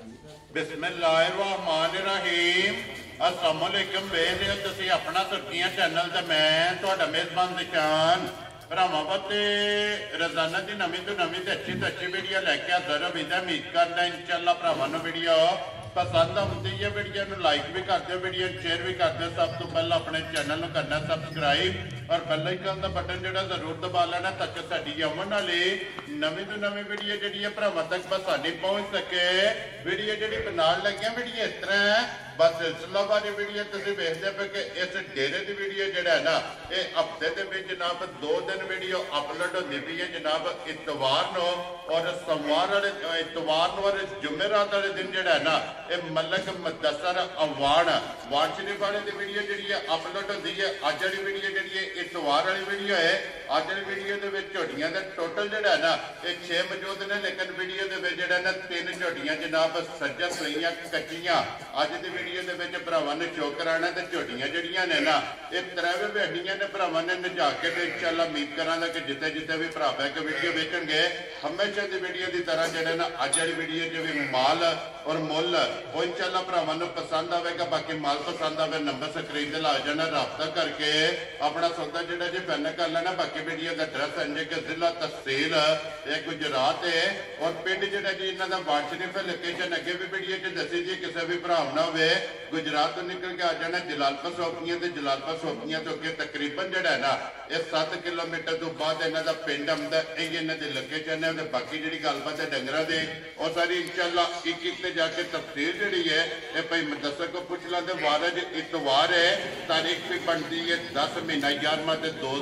बिस्मिल्लाहिर्रहमानिर्रहीम अस्सलाम वालेकुम बेने तुसी अपना तुर्कियां चैनल ते मैं तुहाडा मेज़बान निशान भरावां वास्ते रोजाना की नवीं तो अच्छी वीडियो लैके हाज़र उम्मीद करदा इंशाअल्लाह भरावां नूं वीडियो पसंद आती है। वीडियो में लाइक भी कर दो, वीडियो शेयर भी कर दो। सब तो पहले अपने चैनल को करना सब्सक्राइब और बेल आइकन का बटन जो जरूर दबा लेना ताकि साडी आने वाली नवीं तो नवीं वीडियो जी भरावां तक बस साडी पहुँच सके। वीडियो जी बनाने लगे वीडियो इस तरह है बस सिलसिला वाली वीडियो तुम वेखते पे कि इस डेरे की वीडियो जोड़ा है ना ये हफ्ते के जनाब 2 दिन वीडियो अपलोड होती पी है जनाब इतवार नो और सोमवार वाले इतवार और जुमेरात वाले दिन जोड़ा है ना ये मलक मुदस्सर अवान वान शरीफ वाले की वीडियो जी अपलोड होती है। अज वाली वीडियो जी इतवार वाली वीडियो है। अज वाली वीडियो के झोटियां का टोटल जोड़ा है ना ये 6 मौजूद ने, लेकिन वीडियो के जोड़ा ना 3 झोटियां जनाब सज्जन सुइयां कच्चियां अज की वीडियो के भरावां ने शो कराना ते झोटियां जड़ियां ने ना ये 3 बैठियां ने भरावां ने नजा के इंशाअल्लाह उम्मीद करांगा कि जिते जिते भी भरा बैठ के वीडियो वेखणगे हमेशा की वीडियो की तरह जोड़ा ना अज वाली वीडियो जो भी माल और मुल वो इंशाअल्लाह भरावां नूं पसंद आवेगा। बाकी माल पसंद आवे नंबर स्क्रीन ते ला जाना, राबता करके अपना सौदा जोड़ा जी फाइनल कर लेना। बाकी वीडियो का एड्रैस है कि जिला तहसील गुजरात है और पिंड जोड़ा जी इन्हों का वान शरीफ लोकेशन अगे भी वीडियो च दसी जी किसी भी भरा ना हो गुजरात तो निकल के आ जाना जलालपुर सौंपियां ते जलालपुर सौंपियां तो अगे तकरीबन जोड़ा है ना ये 7 किलोमीटर तो बाद इन्हों का पिंड आंदा यही इन्हों की लोकेशन है। बाकी जी गलबात है डंगर दे और सारी इंशाअल्लाह एक जाके तफसीर जी है ये भाई मुदस्सर को पूछ लेंगे। वारज इतवार है, तारीख भी बनती है 10 महीना 11वां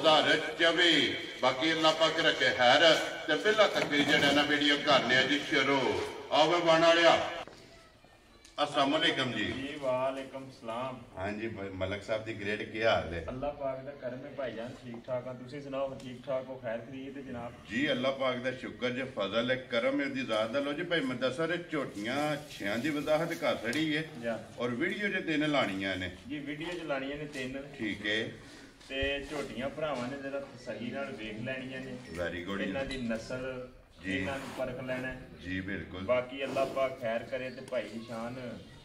2024। बाकी अल्लाह पाक रखे खैर ते पहला तक जो ना वीडियो करने जी शुरू आवे बन वालिया। अस्सलाम वालेकुम जी। वालेकुम सलाम। हाँ जी मलक साहब दी ग्रेड क्या हाल है? अल्लाह पाक दा करम है भाईजान, ठीक ठाक हां। तुसी सुनाओ ठीक ठाक हो? खैर खरीद है जनाब जी अल्लाह पाक दा शुक्र जे फजल है करम है दी ज़ात लो जी। भाई मुदस्सर झोटियां छियां दी वजाहत कर छड़ी है और वीडियो जे 3 लाणियां ने जी। वीडियो च लाणियां ने 3 ठीक है ते झोटियां भरावां ने जरा सही नाल वेख लैणियां ने। Very good. इन्हां दी नस्ल इन्हां नूं परख लैणा जी बिल्कुल। बाकी अल्लाह पाक खैर करे ते भाई निशान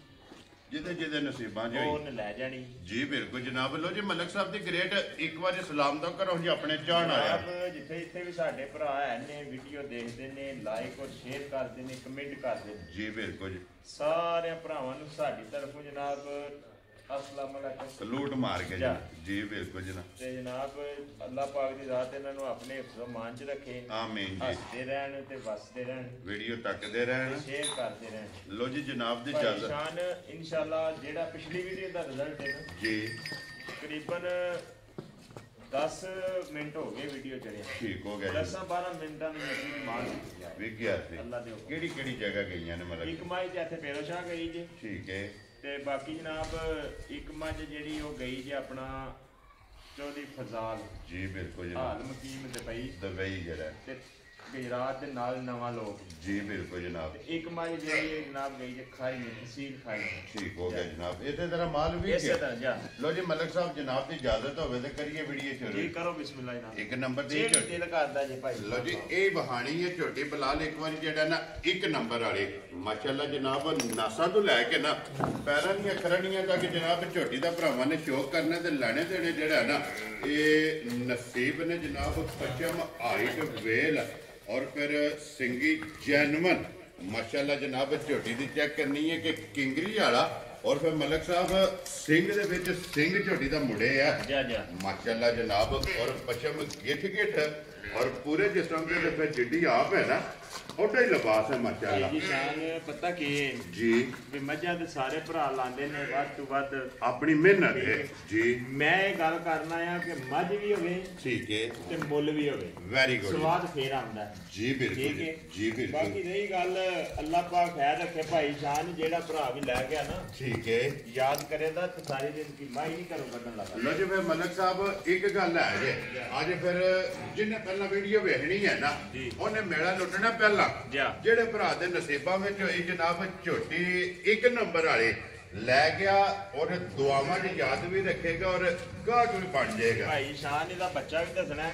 जिदे जिदे नसीबां च होई लै जानी जी बिल्कुल जनाब। लो जी मलक साहब दी ग्रेड एक बार सलाम तो करो जी अपने चाहण आया जिथे जिथे भी साडे भरा है ने वीडियो देखदे ने लाइक और शेयर करदे ने कमेंट करदे ने जी बिल्कुल। सारे भरावां नूं साडी तरफों जनाब अस्सलाम वालेकुम सलूट मार के जी बिल्कुल जनाब। ते जनाब अल्लाह पाक दी ज़ात इन्हां नूं अपने हिफ्ज़ मान च रखे। आमीन जी। हसदे रहन ते वसदे रहन, वीडियो तकदे रहन, शेयर करदे रहन। लो जी जनाब दी इजाजत निशान इंशाअल्लाह जेड़ा पिछली वीडियो दा रिजल्ट है ना जी तकरीबन 10 मिनट हो गए वीडियो चले ठीक हो गया 10-12 मिनटां में नसीब मार विक गया सी। अल्लाह दे केड़ी केड़ी जगह गईयां ने मतलब एक माई च इत्थे पेरोशाह गई जी ठीक है ते बाकी जनाब एक मझ जेड़ी ओ गई जे अपना चौधरी फजाल जी बिल्कुल हाल मकीम दुबई जरा ते गुजरात दे नाल नवा लोग जी बिल्कुल जनाब। एक मझ जेड़ी जनाब गई जे खाई में तहसील खाई ठीक हो गया जनाब। इसे तरह माल भी इसे तरह जा लो जी मलक साहब जनाब दी इजाजत होवे ते करिए वीडियो शुरू जी करो बिस्मिल्लाह जनाब। एक नंबर दी दिल करदा जे भाई लो जी ए बहानी है छोटी बलाल एक बार जेड़ा ना 1 नंबर वाले माशाल्लाह जनाब नासा तो लैके ना पैरां दी अखरनियां तक जनाब झोटी दा भरावां ने शौक करना ते लैने देने जेड़ा ना ये नसीब ने जनाब पश्चिम हाइट वेल और फिर सिंगी जैनवन माशाल्लाह जनाब झोटी दी चेक करनी है कि किंगरी वाला और फिर मलक साहब सिंह दे विच सिंह झोटी दा मुड़े है माशाल्लाह जनाब और पश्चिम गिठ और पूरे जिस्म के फिर जिड्डी आप है ना ओडा ही लिबास है माशाल्लाह जी। शान पता की जी भी मज्जा दे सारे भरा लांदे ने वध तो वध अपनी मेहनत है जी। मैं गल करना है कि मज भी होवे ठीक है ते मुल भी होवे वेरी गुड स्वाद फेर आंदा है जी बिल्कुल जी बिल्कुल। बाकी रही गल अल्लाह पाक खैर रखे भाई शान जेड़ा भरा भी लै गया ना ठीक है याद करेगा तो सारी दिन की माई नहीं करो कढन लगा लो जी। फिर मलक साहब एक गल है जे आज फिर जिन्हें पहला वीडियो वेखनी है ना उन्हें मेला लुटना पहला जेड़े भरा दे नसीबां विच होई जनाब झोटी 1 नंबर वाले लै गया और दुआवां च याद भी रखेगा और गाहक भी बन जाएगा। भाई शान दा बच्चा भी दसना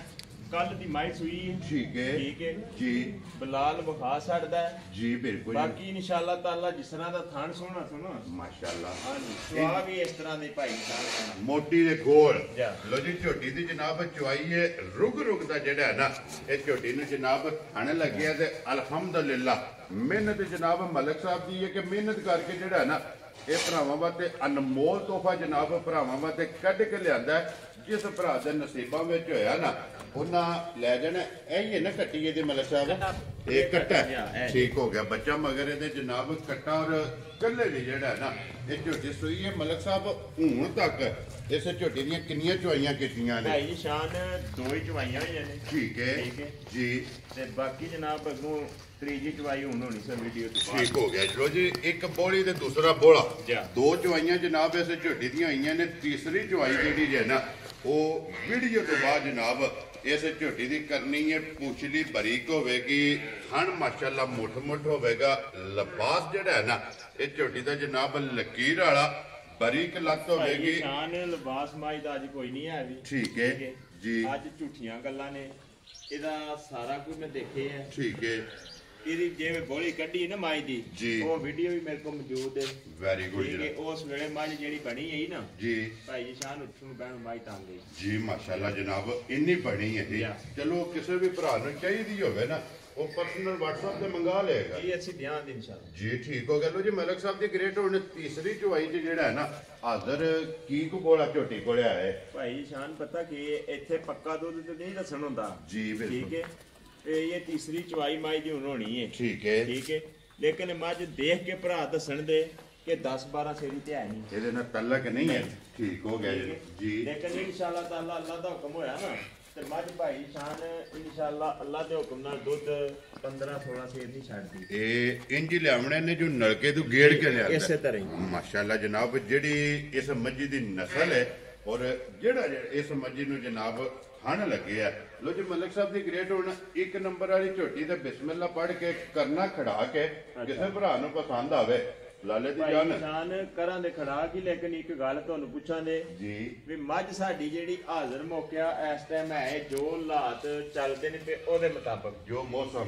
ਕੱਲ ਦੀ ਮਾਈ ਸੂਈ ਹੈ ਠੀਕ ਹੈ ਜੀ ਬਲਾਲ ਵਿਖਾ ਛੱਡਦਾ ਜੀ ਬਿਲਕੁਲ ਬਾਕੀ ਇਨਸ਼ਾਅੱਲਾ ਤਾਲਾ ਜਿਸ ਤਰ੍ਹਾਂ ਦਾ ਥਾਣ ਸੋਹਣਾ ਮਾਸ਼ਾਅੱਲਾ ਹਾਂਜੀ ਸੁਆ ਵੀ ਇਸ ਤਰ੍ਹਾਂ ਦੇ ਭਾਈ ਸਾਹਿਬ ਮੋਟੀ ਦੇ ਗੋਲ ਲੋ ਜੀ ਝੋਟੀ ਦੀ ਜਨਾਬ ਚੁਆਈ ਹੈ ਰੁਗ ਦਾ ਜਿਹੜਾ ਹੈ ਨਾ ਇਹ ਝੋਟੀ ਨੂੰ ਜਨਾਬ ਥਣ ਲੱਗਿਆ ਤੇ ਅਲਹਮਦੁਲਿਲਾ ਮਿਹਨਤ ਜਨਾਬ ਮਲਕ ਸਾਹਿਬ ਦੀ ਹੈ ਕਿ ਮਿਹਨਤ ਕਰਕੇ ਜਿਹੜਾ ਹੈ ਨਾ ਇਹ ਭਰਾਵਾਂ ਵਾਸਤੇ ਅਨਮੋਲ ਤੋਹਫਾ ਜਨਾਬ ਭਰਾਵਾਂ ਵਾਸਤੇ ਕੱਢ ਕੇ ਲਿਆਂਦਾ ਜਿਸ ਭਰਾ ਦੇ ਨਸੀਬਾਂ ਵਿੱਚ ਹੋਇਆ ਨਾ ਉਹਨਾਂ ਲੈ ਜਾਣਾ ਇਹ ਹੀ ਹੈ ਨਾ ਕੱਟੀ ਇਹਦੇ ਮਲਕ ਸਾਹਿਬ ਇਹ ਕੱਟਾ ਠੀਕ ਹੋ ਗਿਆ ਬੱਚਾ ਮਗਰ ਇਹਦੇ ਜਨਾਬ ਕੱਟਾ ਔਰ ਕੱਲੇ ਨਹੀਂ ਜਿਹੜਾ ਹੈ ਨਾ ਇਹ ਝੋਟੀ ਸੂਈ ਹੈ ਮਲਕ ਸਾਹਿਬ ਹੁਣ ਤੱਕ ਇਸ ਝੋਟੀ ਦੀਆਂ ਕਿੰਨੀਆਂ ਚੁਆਈਆਂ ਕੀਤੀਆਂ ਨੇ ਭਾਈ ਸ਼ਾਨ 2 ਹੀ ਚੁਆਈਆਂ ਹੋਈਆਂ ਨੇ ਠੀਕ ਹੈ ਜੀ ਤੇ ਬਾਕੀ ਜਨਾਬ ਅੱਗੋਂ ਤੀਜੀ ਚੁਆਈ ਹੁਣ ਹੋਣੀ ਸਰ ਵੀਡੀਓ ਤੇ ਠੀਕ ਹੋ ਗਿਆ ਚਲੋ ਜੀ ਇੱਕ ਬੋਲੀ ਤੇ ਦੂਸਰਾ ਬੋਲਾ 2 ਚੁਆਈਆਂ ਜਨਾਬ ਇਸ ਝੋਟੀ ਦੀਆਂ ਹੋਈਆਂ ਨੇ ਤੀਸਰੀ ਚੁਆਈ ਜਿਹੜੀ ਜੇ ਨਾ ਉਹ ਵੀਡੀਓ ਤੋਂ ਬਾਅਦ ਜਨਾਬ ਇਸ ਝੋਟੀ ਦੀ ਕਰਨੀ ਹੈ ਪੁੱਛਲੀ ਬਰੀਕ ਹੋਵੇਗੀ ਹਣ ਮਾਸ਼ਾਅੱਲਾ ਮੁੱਠ ਹੋਵੇਗਾ ਲਿਬਾਸ ਜਿਹੜਾ ਹੈ ਨਾ ਇਹ ਝੋਟੀ ਦਾ ਜਨਾਬ ਲਕੀਰ ਵਾਲਾ ਬਰੀਕ ਲੱਤ ਹੋਵੇਗੀ ਸ਼ਾਨ ਲਿਬਾਸ ਮਾਈ ਦਾ ਅੱਜ ਕੋਈ ਨਹੀਂ ਹੈ ਵੀ ਠੀਕ ਹੈ ਜੀ ਅੱਜ ਝੂਠੀਆਂ ਗੱਲਾਂ ਨੇ ਇਹਦਾ ਸਾਰਾ ਕੁਝ ਮੈਂ ਦੇਖੇ ਹੈ ਠੀਕ ਹੈ ਇਹਦੀ ਜਿਵੇਂ ਗੋਲੀ ਕੱਢੀ ਨਾ ਮਾਈ ਦੀ ਉਹ ਵੀਡੀਓ ਵੀ ਮੇਰੇ ਕੋਲ ਮੌਜੂਦ ਹੈ ਵੈਰੀ ਗੁੱਡ ਜੀ ਉਸ ਵੇਲੇ ਮਾਈ ਜਿਹੜੀ ਬਣੀ ਹੈ ਨਾ ਜੀ ਭਾਈ ਸ਼ਾਨ ਉੱਠਣ ਬੈਣ ਮਾਈ ਟਾਂਗੇ ਜੀ ਮਾਸ਼ਾਅੱਲਾ ਜਨਾਬ ਇੰਨੀ ਬਣੀ ਹੈ ਜੀ ਚਲੋ ਕਿਸੇ ਵੀ ਭਰਾ ਨੂੰ ਚਾਹੀਦੀ ਹੋਵੇ ਨਾ ਉਹ ਪਰਸਨਲ WhatsApp ਤੇ ਮੰਗਾ ਲਏਗਾ ਜੀ ਅਸੀਂ ਧਿਆਨ ਦੇ ਇਨਸ਼ਾਅੱਲਾ ਜੀ ਠੀਕ ਹੋ ਗਿਆ ਲੋ ਜੀ ਮਲਕ ਸਾਹਿਬ ਦੀ ਗ੍ਰੇਟ ਹੁਣ ਤੀਸਰੀ ਚੁਆਈ ਚ ਜਿਹੜਾ ਹੈ ਨਾ ਹਾਜ਼ਰ ਕੀ ਕੋ ਬੋਲਾ ਝੋਟੀ ਕੋਲੇ ਆਇਆ ਭਾਈ ਸ਼ਾਨ ਪਤਾ ਕਿ ਇੱਥੇ ਪੱਕਾ ਦੁੱਧ ਤੇ ਨਹੀਂ ਦੱਸਣ ਹੁੰਦਾ ਜੀ ਬਿਲਕੁਲ ਠੀਕ ਹੈ ਇਹ ਤੀਸਰੀ ਚੁਆਈ ਮਾਈ ਦੀ ਹੁਣ ਹੋਣੀ ਹੈ ਠੀਕ ਹੈ ਲੇਕਿਨ ਮੱਝ ਦੇਖ ਕੇ ਭਰਾ ਦੱਸਣ ਦੇ ਕਿ 10-12 ਸੇਰੀ ਤੇ ਹੈ ਨਹੀਂ ਇਹਦੇ ਨਾਲ ਤਲਕ ਨਹੀਂ ਹੈ ਠੀਕ ਹੋ ਗਿਆ ਜੀ ਲੇਕਿਨ ਇਨਸ਼ਾਅੱਲਾ ਤਾਲਾ ਅੱਲਾ ਦਾ ਹੁਕਮ ਹੋਇਆ ਨਾ ਤੇ ਮੱਝ ਭਾਈ ਸ਼ਾਨ ਇਨਸ਼ਾਅੱਲਾ ਅੱਲਾ ਦੇ ਹੁਕਮ ਨਾਲ ਦੁੱਧ 15-16 ਸੇਰ ਨਹੀਂ ਛੱਡਦੀ ਇਹ ਇੰਜ ਲਿਆਵਣੇ ਨੇ ਜੋ ਨਲਕੇ ਤੋਂ ਗੇੜ ਕੇ ਲਿਆਂਦਾ ਇਸੇ ਤਰ੍ਹਾਂ ਮਾਸ਼ਾਅੱਲਾ ਜਨਾਬ ਜਿਹੜੀ ਇਸ ਮੱਝੀ ਦੀ ਨਸਲ ਹੈ ਔਰ ਜਿਹੜਾ ਇਸ ਮੱਝੀ ਨੂੰ ਜਨਾਬ ਹਣ ਲੱਗੇ ਆ ਲੋ ਜੀ ਮਲਕ ਸਾਹਿਬ ਦੀ ਗ੍ਰੇਟ ਹੁਣ 1 ਨੰਬਰ ਵਾਲੀ ਝੋਟੀ ਤੇ ਬਿਸਮਿਲ੍ਲਾ ਪੜ੍ਹ ਕੇ ਕਰਨਾ ਖੜਾ ਕੇ ਕਿਸੇ ਭਰਾ ਨੂੰ ਪਸੰਦ ਆਵੇ ਲਾਲੇ ਦੀ ਜਾਨ ਨਿਸ਼ਾਨ ਕਰਾਂ ਦੇ ਖੜਾ ਕੀ ਲੇਕਿਨ ਇੱਕ ਗੱਲ ਤੁਹਾਨੂੰ ਪੁੱਛਾਂ ਦੇ ਜੀ ਵੀ ਮੱਝ ਸਾਡੀ ਜਿਹੜੀ ਹਾਜ਼ਰ ਮੌਕਿਆ ਇਸ ਟਾਈਮ ਹੈ ਜੋ ਹਾਲਾਤ ਚੱਲਦੇ ਨੇ ਤੇ ਉਹਦੇ ਮੁਤਾਬਕ ਜੋ ਮੌਸਮ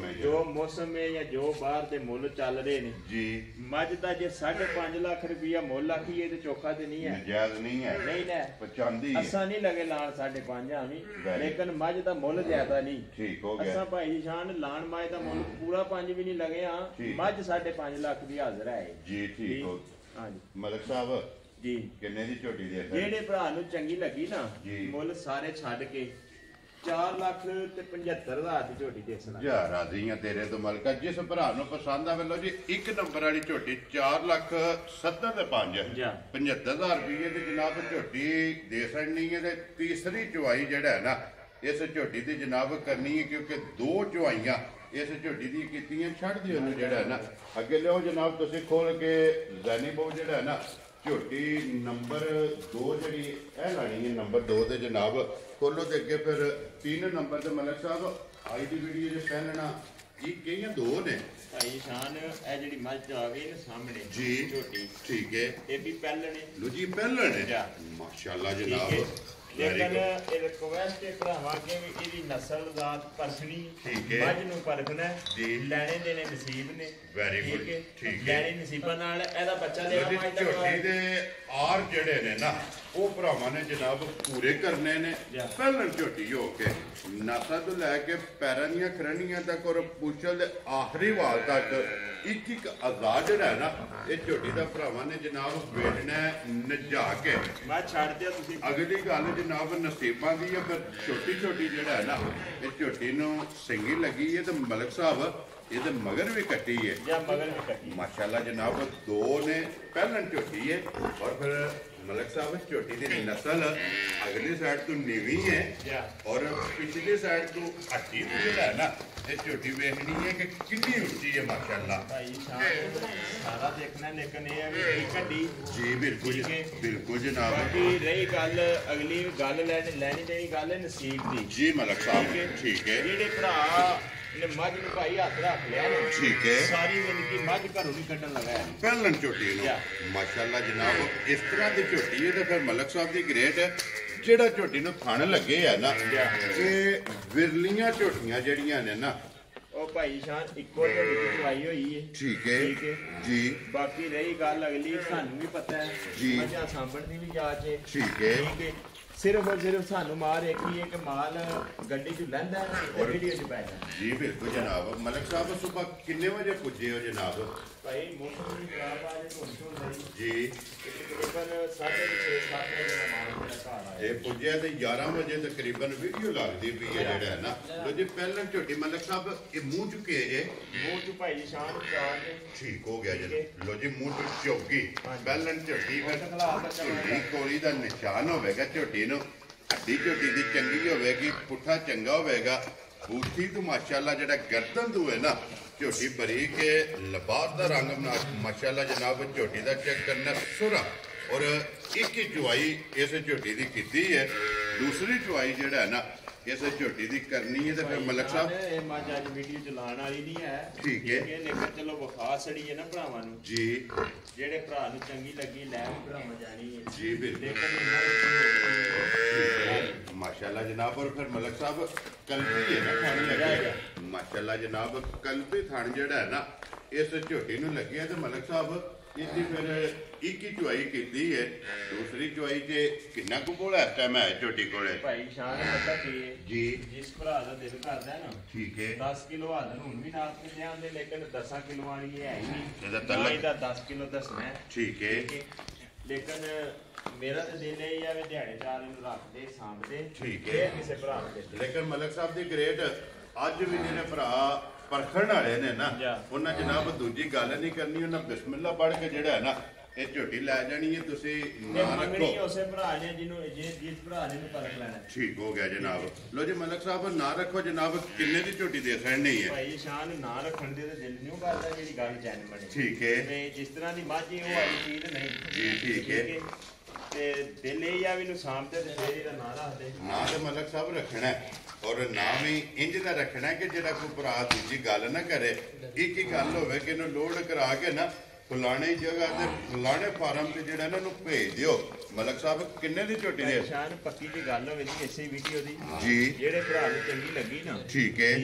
ਹੈ ਜਾਂ ਜੋ ਬਾਹਰ ਦੇ ਮੁੱਲ ਚੱਲ ਰਹੇ ਨੇ ਜੀ ਮੱਝ ਦਾ ਜੇ 5.5 ਲੱਖ ਰੁਪਇਆ ਮੁੱਲ ਆਖੀਏ ਤੇ ਚੋਖਾ ਤੇ ਨਹੀਂ ਹੈ ਨਜਾਇਜ਼ ਨਹੀਂ ਹੈ ਨਹੀਂ ਨਾ ਪਚਾਂਦੀ ਅਸਾਂ ਨਹੀਂ ਲਗੇ ਲਾਣ 5.5 ਆਵੀਂ ਲੇਕਿਨ ਮੱਝ ਦਾ ਮੁੱਲ ਜ਼ਿਆਦਾ ਨਹੀਂ ਠੀਕ ਹੋ ਗਿਆ ਅਸਾਂ ਭਾਈ ਸ਼ਾਨ ਲਾਣ ਮੱਝ ਦਾ ਮੁੱਲ ਪੂਰਾ 5 ਵੀ ਨਹੀਂ ਲਗੇ ਆ ਮੱਝ 5.5 ਲੱਖ ਦੀ ਹਾਜ਼ਰ ਹੈ ਜੀ ਠੀਕ ਹੋ ਹਾਂਜੀ ਮਲਕ ਸਾਹਿਬ ਜੀ ਕਿੰਨੇ ਦੀ ਝੋਟੀ ਦੀ ਜਿਹੜੇ ਭਰਾ ਨੂੰ ਚੰਗੀ ਲੱਗੀ ਨਾ ਮੁੱਲ ਸਾਰੇ ਛੱਡ ਕੇ 4,75,000 ਦੀ ਝੋਟੀ ਦੇ ਸਨਾ ਜਾ ਰਾਜ਼ੀਆਂ ਤੇਰੇ ਤੋਂ ਮਲਕਾ ਜਿਸ ਭਰਾ ਨੂੰ ਪਸੰਦ ਆਵੇ ਲੋ ਜੀ 1 ਨੰਬਰ ਵਾਲੀ ਝੋਟੀ 4,70,500 75,000 ਰੁਪਏ ਦੀ ਜਨਾਬ ਝੋਟੀ ਦੇ ਸਕਣੀ ਹੈ ਤੇ ਤੀਸਰੀ ਚੁਆਈ ਜਿਹੜਾ ਹੈ ਨਾ ਇਸ ਝੋਟੀ ਦੀ ਜਨਾਬ ਕਰਨੀ ਹੈ ਕਿਉਂਕਿ 2 ਚੁਆਈਆਂ ਇਸ ਝੋਟੀ ਦੀ ਕੀਤੀਆਂ ਛੱਡ ਦਿਓ ਉਹਨੂੰ ਜਿਹੜਾ ਹੈ ਨਾ ਅੱਗੇ ਲਿਓ ਜਨਾਬ ਤੁਸੀਂ ਖੋਲ ਕੇ ਜ਼ੈਨੀ ਬਹੁ ਜਿਹੜਾ ਹੈ ਨਾ ਝੋਟੀ ਨੰਬਰ 2 ਜਿਹੜੀ ਇਹ ਲਾਣੀ ਹੈ ਨੰਬਰ 2 ਦੇ ਜਨਾਬ ਖੋਲੋ ਤੇ ਅੱਗੇ ਫਿਰ 3 ਨੰਬਰ ਤੇ ਮਲਕ ਸਾਹਿਬ ਆਈ ਦੀ ਵੀਡੀਓ ਜੇ ਪਹਿਲਣਾ ਇਹ ਕਈਆਂ 2 ਨੇ ਭਾਈ ਸ਼ਾਨ ਇਹ ਜਿਹੜੀ ਮੱਝ ਆ ਗਈ ਨਾ ਸਾਹਮਣੇ ਜੀ ਝੋਟੀ ਠੀਕ ਹੈ ਇਹ ਵੀ ਪਹਿਲਣੇ ਲੋ ਜੀ ਪਹਿਲਣੇ ਮਾਸ਼ਾਅੱਲਾ ਜਨਾਬ ਲੇਕਿਨ ਇਹ ਰਿਕਵੈਸਟ ਹੈ ਭਰਾਵਾਂ ਕਿ ਵੀ ਇਹਦੀ ਨਸਲ ਜ਼ਾਤ ਪਰਖਣੀ ਮੱਝ ਨੂੰ ਪਰਖਣਾ ਲੈਣੇ ਦੇਣੇ ਨਸੀਬ ਨੇ ਵੈਰੀ ਗੁੱਡ ਠੀਕ ਹੈ ਲੈਣੇ ਨਸੀਬਾਂ ਨਾਲ ਇਹਦਾ ਬੱਚਾ ਦੇਣਾ ਮੱਝ ਦਾ ਝੋਟੀ ਦੇ ਆਰ ਜਿਹੜੇ ਨੇ ਨਾ ਉਹ ਭਰਾਵਾਂ ਨੇ ਜਨਾਬ ਪੂਰੇ ਕਰਨੇ ਨੇ ਪਹਿਲਣ ਝੋਟੀ ਹੋ ਕੇ ਨਾਸਾ ਤੋਂ ਲੈ ਕੇ ਪੈਰਾਂ ਦੀਆਂ ਖਰਣੀਆਂ ਤੱਕ ਔਰ ਪੁੱਛਲ ਦੇ ਆਖਰੀ ਵਾਲ ਤੱਕ ਇੱਕ ਆਜ਼ਾਦ ਜਿਹੜਾ ਹੈ ਨਾ ਇਹ ਝੋਟੀ ਦਾ ਭਰਾਵਾਂ ਨੇ ਜਨਾਬ ਵੇਚਣਾ ਨਜਾ ਕੇ ਮੈਂ ਛੱਡ ਦਿਆ ਤੁਸੀਂ ਅਗਲੀ ਗੱਲ ਜਨਾਬ ਨਸੀਬਾਂ ਦੀ ਹੈ ਪਰ ਛੋਟੀ ਜਿਹੜਾ ਹੈ ਨਾ ਇਹ ਝੋਟੀ ਨੂੰ ਸਿੰਗੀ ਲੱਗੀ ਹੈ ਤੇ ਮਲਕ ਸਾਹਿਬ ਇਹਦੇ ਮਗਰ ਵੀ ਕੱਟੀ ਹੈ ਜਾਂ ਮਗਰ ਵੀ ਕੱਟੀ ਮਾਸ਼ਾਅੱਲਾ ਜਨਾਬ 2 ਨੇ ਪਹਿਲਣ ਝੋਟੀ ਹੈ ਔਰ ਫਿਰ ਮਲਕ ਸਾਹਿਬ ਝੋਟੀ ਦੀ ਨਸਲ ਅਗਲੀ ਸਾਈਡ ਤੋਂ ਨੀਵੀਂ ਹੈ ਔਰ ਪਿਛਲੀ ਸਾਈਡ ਤੋਂ ਹੱਟੀ ਜਿਹੜਾ ਹੈ ਨਾ ਇਹ ਝੋਟੀ ਵੇਖਣੀ ਹੈ ਕਿ ਕਿੰਨੀ ਉੱਚੀ ਹੈ ਮਾਸ਼ਾਅੱਲਾ ਭਾਈ ਜ਼ਿਆਦਾ ਦੇਖਣਾ ਲੇਕਿਨ ਇਹ ਹੈ ਵੀ ਕਈ ਘੱਡੀ ਜੀ ਬਿਲਕੁਲ ਬਿਲਕੁਲ ਜਨਾਬ। ਬਾਕੀ ਰਹੀ ਗੱਲ ਅਗਲੀ ਗੱਲ ਲੈਣੀ ਦੇਣੀ ਗੱਲ ਹੈ ਨਸੀਬ ਦੀ। ਜੀ ਮਲਕ ਸਾਹਿਬ ਠੀਕ ਹੈ। ਜਿਹੜੇ ਭਰਾ ਨੇ ਮੱਝ ਨੂੰ ਭਾਈ ਹੱਥ ਰੱਖ ਲਿਆ ਨਾ ਠੀਕ ਹੈ ਸਾਰੀ ਜ਼ਿੰਦਗੀ ਮੱਝ ਘਰੋਂ ਨਹੀਂ ਕੱਢਣ ਲੱਗਾ ਪਹਿਲਣ ਝੋਟੀ ਨੂੰ ਮਾਸ਼ਾਅੱਲਾ ਜਨਾਬ। ਇਸ ਤਰ੍ਹਾਂ ਦੀ ਝੋਟੀ ਹੈ ਤਾਂ ਫਿਰ ਮਲਕ ਸਾਹਿਬ ਦੀ ਗ੍ਰੇਟ ਹੈ। ਜਿਹੜਾ ਝੋਟੀ ਨੂੰ ਥਣ ਲੱਗੇ ਆ ਨਾ ਇਹ ਵਿਰਲੀਆਂ ਝੋਟੀਆਂ ਜਿਹੜੀਆਂ ਨੇ ਨਾ ਉਹ ਭਾਈ ਸ਼ਾਨ ਇੱਕੋ ਜਿਹੀ ਚਵਾਈ ਹੋਈ ਹੈ। ਠੀਕ ਹੈ ਜੀ। ਬਾਕੀ ਰਹੀ ਗੱਲ ਅਗਲੀ ਸਾਨੂੰ ਵੀ ਪਤਾ ਹੈ ਮੱਝਾਂ ਸਾਂਭਣ ਦੀ ਵੀ ਜਾਚ ਹੈ। ਠੀਕ ਹੈ ਸਿਰਫ ਔਰ ਸਿਰਫ ਸਾਨੂੰ ਮਾਰ ਇੱਕ ਹੀ ਹੈ ਕਿ ਮਾਲ ਗੱਡੀ 'ਚ ਲੈਂਦਾ ਤੇ ਵੀਡੀਓ 'ਚ ਪੈ ਜਾਂਦਾ। ਜੀ ਬਿਲਕੁਲ ਜਨਾਬ। ਮਲਕ ਸਾਹਿਬ ਸਵੇਰ ਕਿੰਨੇ ਵਜੇ ਪੁੱਜੇ ਹੋ ਜਨਾਬ? ਭਾਈ ਮੌਸਮ ਦੀ ਖਰਾਬ ਆ ਜੇ ਧੁੰਦ ਹੋਈ ਜੀ ਤਕਰੀਬਨ 6:30-7 ਵਜੇ ਦਾ ਮਾਲ ਮੇਰਾ ਘਰ ਆਇਆ। ਇਹ ਪੁੱਜਿਆ ਤੇ 11 ਵਜੇ ਤਕਰੀਬਨ ਵੀਡੀਓ ਲੱਗਦੀ ਪਈ ਹੈ ਜਿਹੜਾ ਹੈ ਨਾ। ਲੋ ਜੀ ਪਹਿਲਾਂ ਝੋਟੀ ਮਲਕ ਸਾਹਿਬ ਇਹ ਮੂੰਹ ਚੁੱਕੇ ਜੇ ਮੂੰਹ ਚ ਭਾਈ ਸ਼ਾਨ ਚਾਰ ਨੇ ਠੀਕ ਹੋ ਗਿਆ ਜੀ। ਲੋ ਜੀ ਮੂੰਹ ਚ ਝੋਕੀ ਪਹਿਲਾਂ ਝੋਟੀ ਝੋਟੀ ਕੋਲੀ ਦਾ ਨਿਸ਼ਾਨ ਹੋਵੇਗਾ ਝੋਟੀ ਨੂੰ। ਹੱਡੀ ਝੋਟੀ ਦੀ ਚੰਗੀ ਹੋਵੇਗੀ ਪੁੱਠਾ ਚੰਗਾ ਹੋਵੇਗਾ। ਬੂਥੀ ਤੋਂ ਮਾਸ਼ਾਅੱਲਾ ਜਿਹੜਾ ਗਰਦਨ ਤੋਂ ਹੈ ਨਾ ਝੋਟੀ ਬਰੀਕ ਲਿਬਾਸ ਦਾ ਰੰਗ ਮਾਸ਼ਾਅੱਲਾ ਜਨਾਬ। ਝੋਟੀ ਦਾ ਚੈੱਕ ਕਰਨਾ ਸੁਰਾ ਔਰ ਇੱਕ ਹੀ ਚੁਆਈ ਇਸ ਝੋਟੀ ਦੀ ਕੀਤੀ ਹੈ। ਦੂਸਰੀ ਚੁਆਈ ਜਿਹੜਾ ਹੈ ਨਾ ਇਸ ਝੋਟੀ ਦੀ ਕਰਨੀ ਹੈ ਤੇ ਫਿਰ ਮਲਕ ਸਾਹਿਬ ਇਹ ਮੱਝ ਅੱਜ ਵੀਡੀਓ ਚਲਾਉਣ ਵਾਲੀ ਨਹੀਂ ਹੈ। ਠੀਕ ਹੈ ਲੇਕਿਨ ਚਲੋ ਵਿਖਾ ਛੜੀ ਹੈ ਨਾ ਭਰਾਵਾਂ ਨੂੰ। ਜੀ ਜਿਹੜੇ ਭਰਾ ਨੂੰ ਚੰਗੀ ਲੱਗੀ ਲੈ ਵੀ ਭਰਾਵਾਂ ਜਾਣੀ ਹੈ। ਜੀ ਬਿਲਕੁਲ ਮਾਸ਼ਾਅੱਲਾ ਜਨਾਬ। ਔਰ ਫਿਰ ਮਲਕ ਸਾਹਿਬ ਕਲਬੀ ਹੈ ਨਾ ਥਾਣ ਲੱਗਿਆ ਮਾਸ਼ਾਅੱਲਾ ਜਨਾਬ। ਕਲਬੀ ਥਾਣ ਜਿਹੜਾ ਹੈ ਨਾ ਇਸ ਝੋਟੀ ਨੂੰ ਲੱਗਿਆ ਤੇ ਮਲਕ ਸਾਹਿਬ ਇਹਦੀ ਫਿਰ ਇੱਕ ਹੀ ਚੁਆਈ ਕੀਤੀ ਹੈ। ਦੂਸਰੀ ਚੁਆਈ ਤੇ ਕਿੰਨਾ ਕੁ ਬੋਲਾ ਇਸ ਟਾਈਮ ਹੈ ਝੋਟੀ ਕੋਲੇ? ਭਾਈ ਸ਼ਾਨ ਪਤਾ ਕੀ ਹੈ ਜੀ ਜਿਸ ਭਰਾ ਦਾ ਦਿਲ ਕਰਦਾ ਹੈ ਨਾ ਠੀਕ ਹੈ 10 ਕਿਲੋ ਆਦਨ ਹੁਣ ਵੀ ਨਾਲ ਤੇ ਲਿਆਉਂਦੇ ਲੇਕਿਨ 10 ਕਿਲੋ ਵਾਲੀ ਹੈ ਹੀ ਨਹੀਂ। ਇਹਦਾ ਤਲਕ ਇਹਦਾ 10 ਕਿਲੋ ਦੱਸਣਾ ਹੈ। ਠੀਕ ਹੈ ਲੇਕਿਨ ਮੇਰਾ ਤਾਂ ਦਿਲ ਇਹ ਆ ਵੀ ਦਿਹਾੜੇ ਚਾਰ ਨੂੰ ਰੱਖਦੇ ਸਾਂਭਦੇ ਠੀਕ ਹੈ ਕਿਸੇ ਭਰਾ ਨੂੰ ਦੇ। ਲੇਕਿਨ ਮਲਕ ਸਾਹਿਬ ਦੀ ਗ੍ਰੇਟ ਅੱਜ ਵੀ ਜਿਹੜੇ ਭਰਾ ਪਰਖਣ ਵਾਲੇ ਨੇ ਨਾ ਉਹਨਾਂ ਜਨਾਬ ਦੂਜੀ ਗੱਲ ਨਹੀਂ ਕਰਨੀ। ਉਹਨਾਂ ਬਿਸਮਿਲ੍ਲਾ ਪੜ੍ਹ ਕੇ ਜਿਹੜਾ ਹੈ ਨਾ ਇਹ ਝੋਟੀ ਲੈ ਜਾਣੀ ਹੈ। ਤੁਸੀਂ ਨਾ ਰੱਖੋ ਉਸੇ ਭਰਾ ਨੇ ਜਿਹਨੂੰ ਜਿਸ ਭਰਾ ਨੇ ਪਰਖ ਲੈਣਾ। ਠੀਕ ਹੋ ਗਿਆ ਜਨਾਬ। ਲੋ ਜੀ ਮਲਕ ਸਾਹਿਬ ਨਾ ਰੱਖੋ ਜਨਾਬ। ਕਿੰਨੇ ਦੀ ਝੋਟੀ ਦੇ ਸਕਣੀ ਹੈ? ਭਾਈ ਸ਼ਾਨ ਨਾ ਰੱਖਣ ਦੇ ਤੇ ਦਿਲ ਨਹੀਂ ਕਰਦਾ ਜਿਹੜੀ ਗੱਲ ਚੈਨ ਬਣੇ। ਠੀਕ ਹੈ ਤੇ ਜਿਸ ਤਰ੍ਹਾਂ ਦੀ ਮੱਝ ਉਹ ਵਾਲੀ ਚੀਜ਼ ਨਹੀਂ। ਜੀ ਠੀਕ ਹੈ ਤੇ ਦਿਲ ਇਹ ਆ ਵੀ ਨੂੰ ਸਾਂਭਦੇ ਤੇ ਫੇਰ ਇਹਦਾ ਨਾਂ ਰੱਖਦੇ। ਨਾ ਤੇ ਮਲਕ ਸਾਹਿਬ ਰੱਖਣਾ ਔਰ ਨਾ ਵੀ ਇੰਜ ਦਾ ਰੱਖਣਾ ਕਿ ਜਿਹੜਾ ਕੋਈ ਭਰਾ ਦੂਜੀ ਗੱਲ ਨਾ ਕਰੇ। ਇੱਕ ਹੀ ਗੱਲ ਹੋਵੇ ਕਿ ਇਹਨੂੰ ਲੋਡ ਕਰਾ ਕੇ ਨਾ ਫਲਾਣੇ ਜਗ੍ਹਾ ਤੇ ਫਲਾਣੇ ਫਾਰਮ ਤੇ ਜਿਹੜਾ ਇਹਨਾਂ ਨੂੰ ਭੇਜ ਦਿਓ। ਮਲਕ ਸਾਹਿਬ ਕਿੰਨੇ ਦੀ ਝੋਟੀ ਦੇ? ਸ਼ਾਨ ਪੱਕੀ ਦੀ ਗੱਲ ਹੋਵੇ ਜੀ ਇਸੇ ਵੀਡੀਓ ਦੀ ਜੀ ਜਿਹੜੇ ਭਰਾ ਨੂੰ ਚੰਗੀ ਲੱਗੀ ਨਾ ਠੀਕ ਹੈ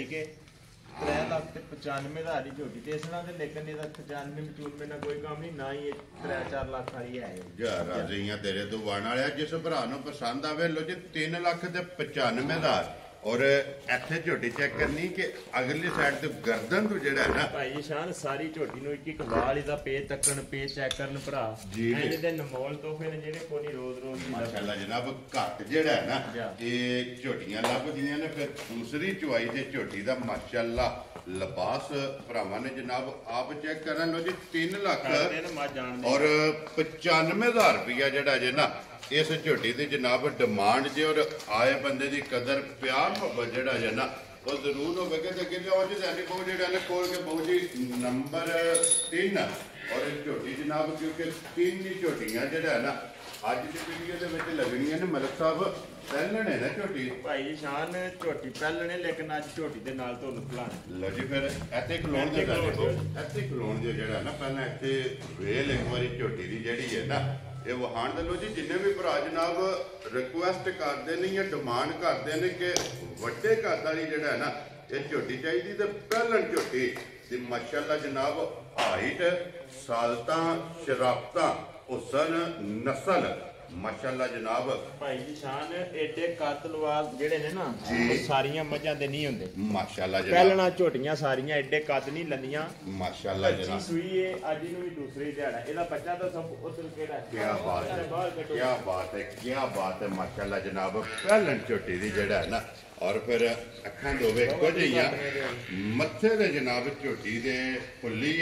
3,95,000 ਦੀ ਝੋਟੀ ਤੇ ਇਸ ਨਾਲ ਤੇ ਲੇਕਿਨ ਇਹਦਾ 95 ਨਾਲ ਕੋਈ ਕੰਮ ਨਹੀਂ ਨਾ ਹੀ 3-4 ਲੱਖ ਵਾਲੀ ਹੈ। ਯਾਰ ਰਾਜ਼ੀਆਂ ਤੇਰੇ ਤੋਂ ਵਾਣ ਵਾਲਿਆ। ਜਿਸ ਭਰਾ ਨੂੰ ਪਸੰਦ ਆਵੇ ਲੋ ਜੀ 3,95,000 ਔਰ ਇੱਥੇ ਝੋਟੀ ਚੈੱਕ ਕਰਨੀ ਕਿ ਅਗਲੀ ਸਾਈਡ ਤੇ ਗਰਦਨ ਤੋਂ ਜਿਹੜਾ ਹੈ ਨਾ ਭਾਈ ਸ਼ਾਨ ਸਾਰੀ ਝੋਟੀ ਨੂੰ ਇੱਕ ਵਾਲ ਇਹਦਾ ਪੇਜ ਤੱਕਣ ਪੇਜ ਚੈੱਕ ਕਰਨ ਭਰਾ ਇਹਦੇ ਨਮੋਲ ਤੋਂ ਫਿਰ ਜਿਹੜੇ ਕੋਈ ਰੋਜ਼ ਮਾਸ਼ਾਅੱਲਾ ਜਨਾਬ ਘੱਟ ਜਿਹੜਾ ਹੈ ਨਾ ਇਹ ਝੋਟੀਆਂ ਲੱਭਦੀਆਂ ਨੇ। ਫਿਰ ਦੂਸਰੀ ਚੁਆਈ ਤੇ ਝੋਟੀ ਦਾ ਮਾਸ਼ਾਅੱਲਾ ਲਿਬਾਸ ਭਰਾਵਾਂ ਨੇ ਜਨਾਬ ਆਪ ਚੈੱਕ ਕਰਨ ਲੋ ਜੀ 3 ਲੱਖ ਔਰ 95,000 ਰੁਪਇਆ ਜਿਹੜਾ ਜੇ ਨਾ ਇਸ ਝੋਟੀ ਦੀ ਜਨਾਬ ਡਿਮਾਂਡ ਜੇ ਔਰ ਆਏ ਬੰਦੇ ਦੀ ਕਦਰ ਪਿਆਰ ਮੁਹੱਬਤ ਜਿਹੜਾ ਜੇ ਨਾ ਉਹ ਜ਼ਰੂਰ ਹੋਵੇਗਾ। ਤੇ ਅੱਗੇ ਲਿਆਓ ਜੀ ਸਾਡੇ ਕੋਲ ਜਿਹੜਾ ਨੇ ਖੋਲ ਕੇ ਬਹੁ ਜੀ ਨੰਬਰ 3 ਔਰ ਇਹ ਝੋਟੀ ਜਨਾਬ ਕਿਉਂਕਿ 3 ਹੀ ਝੋਟੀਆਂ ਜਿਹੜਾ ਨਾ ਅੱਜ ਦੀ ਵੀਡੀਓ ਦੇ ਵਿੱਚ ਲੱਗਣੀਆਂ ਨੇ। ਮਲਕ ਸਾਹਿਬ ਪਹਿਲਣ ਹੈ ਨਾ ਝੋਟੀ? ਭਾਈ ਸ਼ਾਨ ਝੋਟੀ ਪਹਿਲਣੇ ਲੇਕਿਨ ਅੱਜ ਝੋਟੀ ਦੇ ਨਾਲ ਤੁਹਾਨੂੰ ਖਲਾਣਾ। ਲਓ ਜੀ ਫਿਰ ਇੱਥੇ ਖਲੋਣ ਦੇ ਇੱਥੇ ਖਲੋਣ ਦੇ ਜਿਹੜਾ ਨਾ ਪਹਿਲਾਂ ਇੱਥੇ ਵੇਲ ਇੱਕ ਵਾਰੀ ਝੋਟੀ ਦੀ ਜਿਹੜੀ ਹੈ ਨਾ ਇਹ ਵਹਾਣ ਦੇ ਲੋ ਜੀ। ਜਿੰਨੇ ਵੀ ਭਰਾ ਜਨਾਬ ਰਿਕੁਐਸਟ ਕਰਦੇ ਨੇ ਜਾਂ ਡਿਮਾਂਡ ਕਰਦੇ ਨੇ ਕਿ ਵੱਡੇ ਘਰ ਵਾਲੀ ਜਿਹੜਾ ਹੈ ਨਾ ਇਹ ਝੋਟੀ ਚਾਹੀਦੀ ਤੇ ਪਹਿਲਣ ਝੋਟੀ ਤੇ ਮਾਸ਼ਾਅੱਲਾ ਜਨਾਬ ਹਾਈਟ ਸਾਲਤਾਂ ਸ਼ਰਾਫਤਾਂ ਹੁਸਨ ਨਸਲ ਮਾਸ਼ਾਅੱਲਾ ਜਨਾਬ। ਭਾਈ ਜੀ ਸ਼ਾਨ ਏਡੇ ਕਾਤਲਵਾਲ ਜਿਹੜੇ ਨੇ ਨਾ ਉਹ ਸਾਰੀਆਂ ਮੱਝਾਂ ਦੇ ਨਹੀਂ ਹੁੰਦੇ ਮਾਸ਼ਾਅੱਲਾ ਜਨਾਬ। ਪਹਿਲਣਾ ਝੋਟੀਆਂ ਸਾਰੀਆਂ ਏਡੇ ਕੱਦ ਨਹੀਂ ਲੰਦੀਆਂ ਮਾਸ਼ਾਅੱਲਾ ਜਨਾਬ। ਸੂਈ ਏ ਅੱਜ ਨੂੰ ਵੀ ਦੂਸਰੀ ਦਿਹਾੜਾ ਇਹਦਾ ਬੱਚਾ ਤਾਂ ਸਭ ਉਧਰ ਕਿਹੜਾ ਕੀ ਬਾਤ ਹੈ ਕੀ ਬਾਤ ਹੈ ਕੀ ਬਾਤ ਹੈ ਮਾਸ਼ਾਅੱਲਾ ਜਨਾਬ। ਪਹਿਲਣ ਝੋਟੀ ਦੀ ਜਿਹੜਾ ਹੈ ਨਾ ਔਰ ਫਿਰ ਅੱਖਾਂ ਦੋਵੇਂ ਇੱਕੋ ਜਿਹੀਆਂ ਮੱਥੇ ਦੇ ਜਨਾਬ ਝੋਟੀ ਦੇ ਫੁੱਲੀ ਹੈ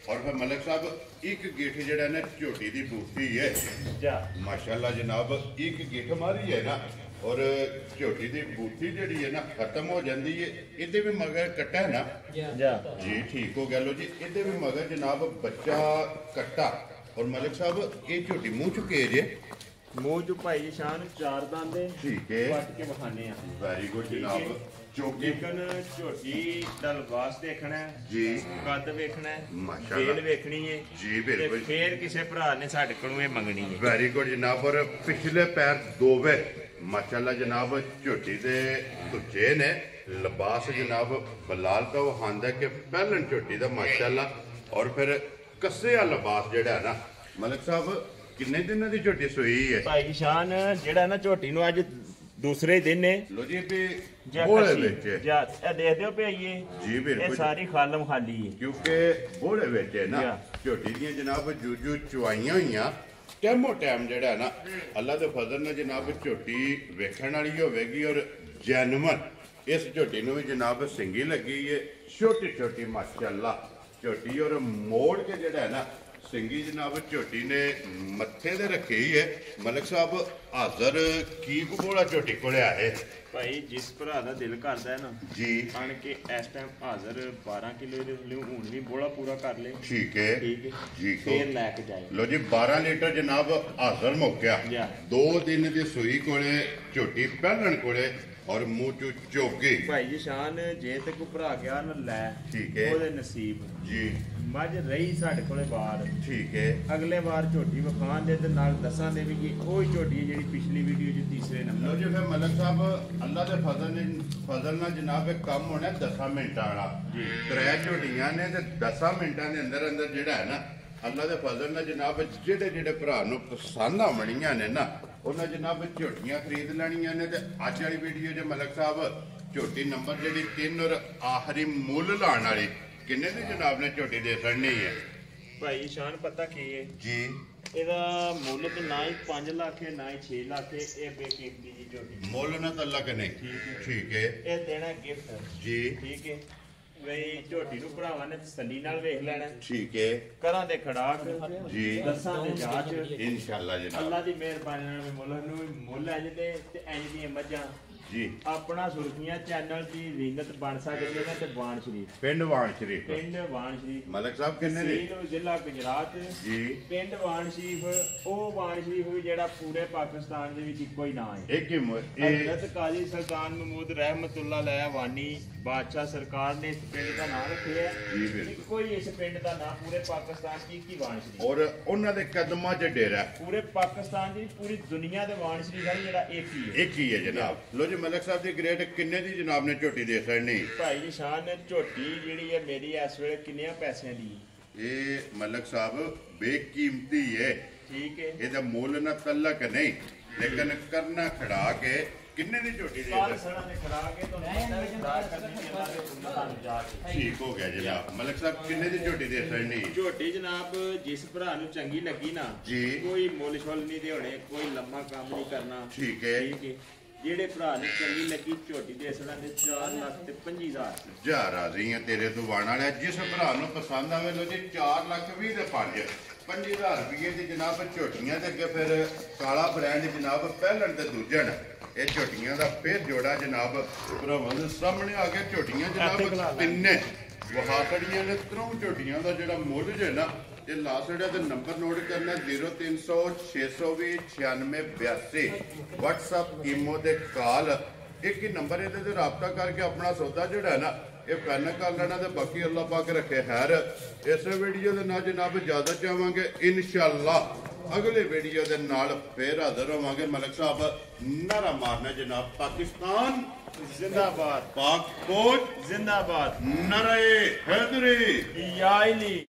और फिर मलिक साहब एक गिठ जड़ा ना झोटी दी बूटी है माशाल्लाह जनाब, एक गिठ मारी है ना और झोटी दी बूटी जड़ी है ना खत्म हो जाती है। इहदे भी मगर कट्टा है ना जी, ठीक हो गया। लो जी, इहदे भी मगर जनाब बच्चा कट्टा। और मलिक साहब ये झोटी मुंह चुके जे मूंह चो भाई शान 4 दंद ठीक है, पट के बखाने आ। वेरी गुड जनाब। लेकिन झोटी दा लिबास देखना है जी, कद वेखना है, माशाल्लाह बेल वेखनी है जी, बिल्कुल। फिर किसी भरा ने साडे कोलों ये मंगनी है। वेरी गुड जनाब। और पिछले पैर दोवे माशाल्लाह जनाब झोटी दे तुझे ने लिबास जनाब बलाल का वहांदा कि पहलन झोटी दा माशाल्लाह। और फिर कस्से लिबास जेड़ा है ना मलिक साहब किन्ने दिनों दी झोटी सोई है भाई शान जेड़ा ना झोटी नु अज दूसरे दिन है। लो जी भी जा बोले विच जा ए देख दियो पे ये जी बिल्कुल, ये सारी खालम खाली है क्योंकि बोले विच है ना झोटी दी जनाब जूजू चुआइयां हुईयां टाइमो टाइम जेड़ा है ना अल्लाह दे फजल ने जनाब झोटी वेखण वाली होवेगी। और जैनवन इस झोटी नु भी जनाब सिंगी लगी है, छोटी छोटी माशाल्लाह झोटी। और मोड़ के जेड़ा है ना सिंगी जनाब झोटी ने मत्थे दे रखी ही है। मलिक साहब हाजर की बोला झोटी को आए भाई जिस भरा दा दिल करदा है ना जी आन के इस टाइम हाजर 12 किलो दे हुन भी बोला पूरा कर ले। ठीक है ठीक है जी, फिर लेके जाए। लो जी 12 लीटर जनाब हाजर मुक्या। जा। 2 दिन दी सूई कोले झोटी पहलन कोले और मुंह चो चोगी भाई जी शान जे ते को भरा गया ना लै ठीक है ओदे नसीब जी, मझ रही साडे कोले बार ठीक है। अगले बार झोटी विखान दे ते नाल दसां दे भी कि ओही झोटी है जेड़ी पिछली वीडियो च तीसरे लो नंबर। जी फिर मलिक साहब अल्लाह दे फजल ना जनाब एक काम होना 10 मिनटां वाला। त्रै झोटियां ने ते 10 मिनटां दे अंदर अंदर जेड़ा है ना अल्लाह दे फजल ने जनाब जेड़े जेड़े भरा नूं पसंद आवणियां ने ना उन्हें जनाब झोटियां खरीद लैनियां ने। ते अज वाली वीडियो च मलिक साहब झोटी नंबर जेड़ी 3 और आखिरी मुੱਲ लाण वाली किन्ने दी जनाब ने झोटी दे छड़नी है भाई शान पता की है जी? ਇਹਦਾ ਮੁੱਲ ਤੇ ਨਾ ਹੀ 5 ਲੱਖ ਹੈ ਨਾ ਹੀ 6 ਲੱਖ ਹੈ। ਇਹ ਬੇਕੀਮਤੀ ਜੀ ਝੋਟੀ ਮੁੱਲ ਨਾ ਤਾਂ ਲੱਗ ਨਹੀਂ ਠੀਕ ਹੈ ਇਹ ਦੇਣਾ ਗਿਫਟ ਜੀ, ਠੀਕ ਹੈ ਬਈ ਝੋਟੀ ਨੂੰ ਭਰਾਵਾਂ ਨੇ ਤਸੱਲੀ ਨਾਲ ਵੇਖ ਲੈਣਾ ਠੀਕ ਹੈ ਘਰਾਂ ਦੇ ਖੜਾਕ ਜੀ, ਦਸਾਂ ਦੇ ਜਾਂਚ इंशाल्लाह जनाब ਅੱਲਾ ਦੀ ਮਿਹਰਬਾਨੀ ਨਾਲ ਮੁੱਲ ਨੂੰ ਮੁੱਲ ਇੰਜ ਦੇ ਤੇ ਇੰਜ ਦੀਆਂ ਮੱਝਾਂ जी। ਆਪਣਾ ਸੁਰਖੀਆਂ ਚੈਨਲ ਦੀ ਰੀਨਤ ਬਣ ਸਕਦੀ ਹੈ ਤੇ ਬਾਣ ਸ਼ਰੀਫ पिंड वाण शरीफ ਪਿੰਡ ਬਾਣ ਸ਼ਰੀਫ मलिक साहब किन्ने दी ਤਹਿਸੀਲ ਜ਼ਿਲ੍ਹਾ ਗੁਜਰਾਤ जी? ਪਿੰਡ ਵਾਣ ਸ਼ਰੀਫ ਉਹ ਵਾਣ ਸ਼ਰੀਫ ਵੀ ਜਿਹੜਾ ਪੂਰੇ ਪਾਕਿਸਤਾਨ ਦੇ ਵਿੱਚ ਇੱਕੋ ਹੀ ਨਾਂ ਹੈ। एक ही हज़रत काजी सुल्तान महमूद रहमतुल्लाह अलैह वानी बादशाह सरकार ने इस पिंड का नाम रखे है। जी बिल्कुल। कोई इस पिंड का नाम पूरे पाकिस्तान की एक ही वाण शरीफ और उन्हां दे कदमां च डेरा पूरे पाकिस्तान की पूरी दुनिया के वाण शरीफ है जेड़ा एक ही है। एक ही है जनाब। लो जी मलिक साहब दी ग्रेट किन्ने दी जनाब ने झोटी दे छड़नी? भाई जी शान झोटी जिहड़ी है मेरी इस वेले किन्नियां पैसिਆਂ ਦੀ? ये मलिक साहब बेकीमती है, ठीक है ਇਹਦਾ ਮੁੱਲ ਨਾ ਤਲਕ ਨਹੀਂ लेकिन करना खड़ा के किन्ने दी झोटी दे साल सड़ा ने खड़ा के तो नहीं खड़ा करने के बाद उन्होंने जा के ठीक हो गया जनाब। मलिक साहब किन्ने दी झोटी दे छड़नी? ਝੋਟੀ ਜਨਾਬ ਜਿਸ ਭਰਾ ਨੂੰ ਚੰਗੀ ਲੱਗੀ ਨਾ जी ਕੋਈ ਮੁੱਲ ਛੋਲ ਨਹੀਂ ਦੇਣੇ, ਕੋਈ ਲੰਮਾ ਕੰਮ ਨਹੀਂ ਕਰਨਾ। ठीक है ਠੀਕ ਹੈ ਜਿਹੜੇ ਭਰਾ ਨੂੰ ਚੰਗੀ ਲੱਗੀ ਝੋਟੀ ਦੇ ਸੜਾ ਦੇ 4 ਲੱਖ ਤੇ 50,000 जा राजी है तेरे तो वाण वाला जिस भरा नूं पसंद आवे। लो जी 4 ਲੱਖ 20 ਦੇ 50,000 रुपये की जनाब झोटियां ते अगे फिर काला ब्रांड जनाब पहलन ते दूजन ये झोटियां दा फिर जोड़ा जनाब भरावां दे सामने आ गया। झोटियां जनाब तिन्ने वहाकड़ियां ने 3 झोटियां दा जेड़ा मुੱਲ जे ना ये ला छड़िया ते नंबर नोट करना 0300 620 9682 WhatsApp ईमो दे कॉल एक ही नंबर ये राबता करके अपना सौदा जोड़ा है ना ये पैन कर लेना। तो बाकी अल्लाह पाक रखे खैर। इस वीडियो के ना जनाब इजाजत चाहांगे इंशाअल्लाह अगले वीडियो के नाल फिर हाजिर होवांगे। मलिक साहब नारा मारना जनाब पाकिस्तान जिंदाबाद, पाक फौज जिंदाबाद, नारे हैदरी या अली।